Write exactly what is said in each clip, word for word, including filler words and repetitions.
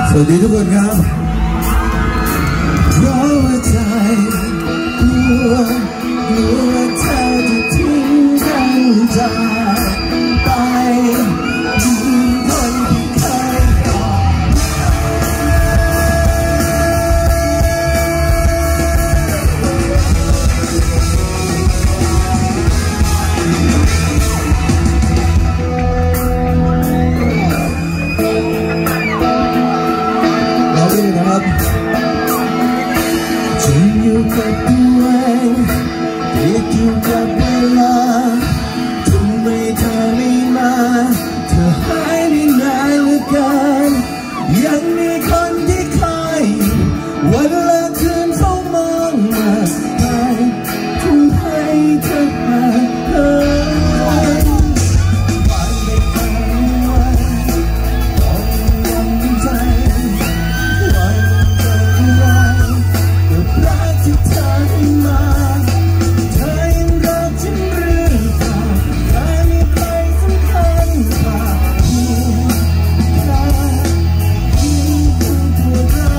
สวัสดีทุกคนครับเพราะว่าใจกลัวกลัวว่าเธอจะทิ้งกันจากไปยิ่งคนที่เคยกอดเราเองนะครับฉันอยู่กับตัวเองติดอยู่กับเวลาทำไมเธอไม่มาเธอหายไปนานเหลือเกินยังมีคนที่คอยวันละคืนเฝ้ามองมาไปทำให้เธอมาเธอวันไม่เคยวันต้องยังใจวันเกิดอะไรกับรักที่เธอให้มาเธอยังรักฉันหรือเปล่าเธอมีใครสำคัญกว่าเพียงแค่ยิ่งคือตัวเรา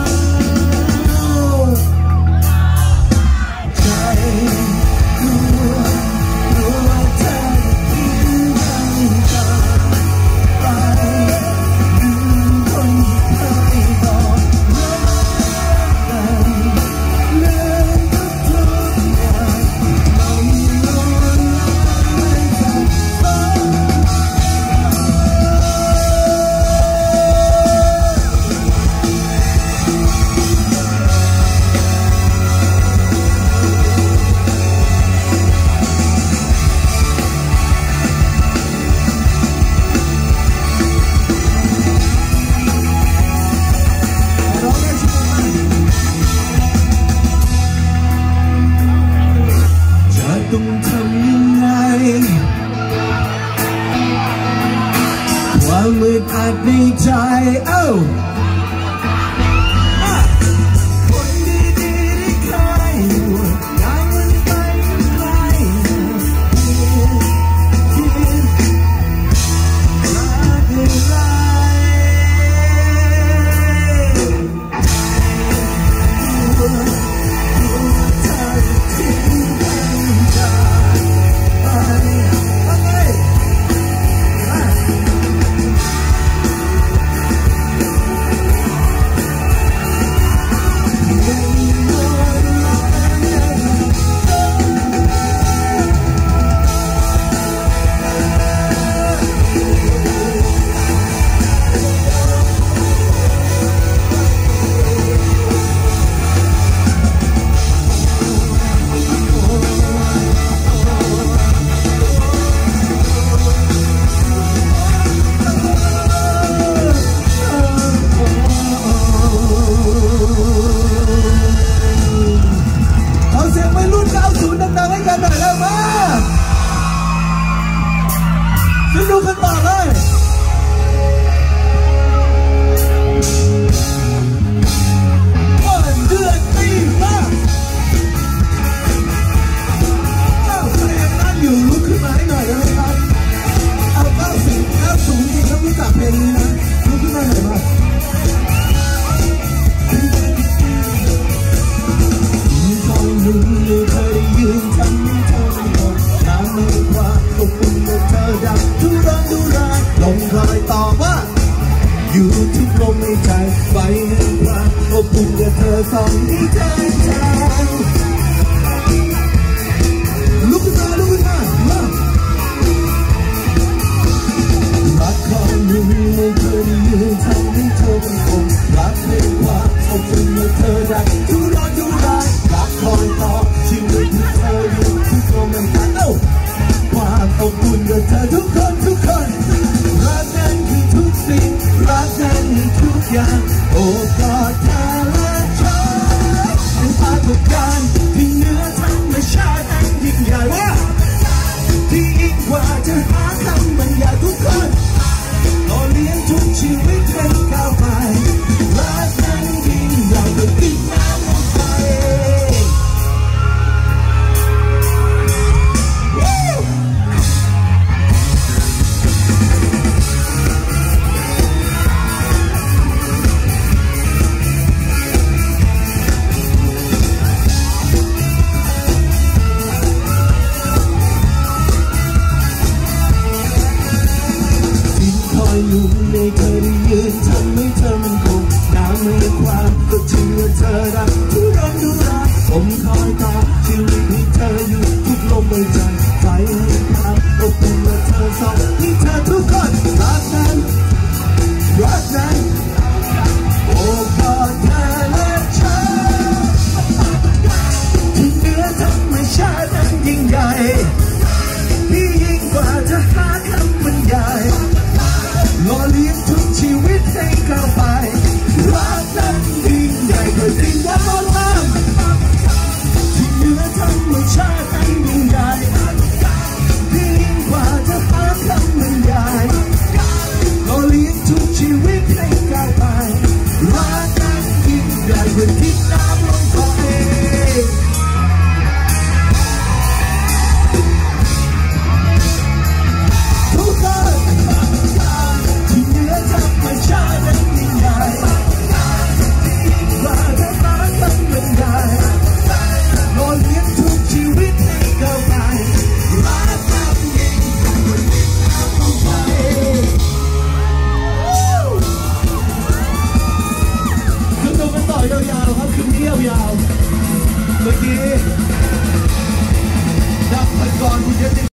ใจกลัวกลัวว่าเธอจะทิ้งกันจากไปยิ่งคนที่เคยบอกรักกันเรื่องทุกๆอย่างไม่ลดละจากฟ้าร้องได้ชั่วโมงจะต้องทำยังไงความมืดอัดในใจเอ้าคนดีๆที่เคยอยู่ยังมันไปไกลคิดรักอะไรกลัวกลัวเธอจะทิ้งกันจากไปว่าไงอ่ะเอาเสียงวัยรุ่นเก้าสิบดังๆให้กันหน่อยแล้วมาสนุกกันต่อเลยวันเดือนปีมาเอาใครยังนั่งอยู่ลุกขึ้นมาให้หน่อยได้ไหมครับเอาเก้าสิบเก้าสูงจริงแล้วรู้จักเพลงนี้นะลุกขึ้นมาหน่อยมาตอนหนึ่งเลยเคยยืนทำให้เธอไม่หมดน้ำมือขวาอบอุ่นเมื่อเธอดังทุรนทุรายลมคอยตอบว่าอยู่ทุกลมในใจไฟแห่งความอบอุ่นเมื่อเธอส่องให้ใจใจลุกขึ้นมาลุกขึ้นมามารักคอยหนึ่งไม่เคยยืนทำให้เธอเป็นคนรักในความอบอุ่นเมื่อเธอดังทุรนทุรายรักคอยตอบชีวิตที่เธออยู่ทุกลมในใจเอ้าความอบอุ่นเมื่อเธอทุกคนทุกคนรักนั้นคือทุกสิ่งรักนั้นคือทุกอย่างโอ้กอดเธอและฉันเป็นปรากฏการณ์ที่เหนือธรรมชาติอันยิ่งใหญ่ว่าที่ยิ่งกว่าจะหาคำบรรยายทุกคนหล่อเลี้ยงทุกชีวิตให้ก้าวไปรักนั้นยิ่งใหญ่กว่าที่น้ำลงไปเธอมันคงน้ำมือความก็เชื่อเธอรักทุรนทุรายผมคอยตามชีวิตให้เธออยู่ทุกลมหายใจใจให้พักอบอุ่นเมื่อเธอสองที่เธอทุกคนรักนั้นรักนั้นโอ้กอดเธอและฉันที่เหนือธรรมชาตินั้นยิ่งใหญ่ที่ยิ่งกว่าจะหาคำบรรยายหล่อเลี้ยงทุกชีวิตให้ก้าว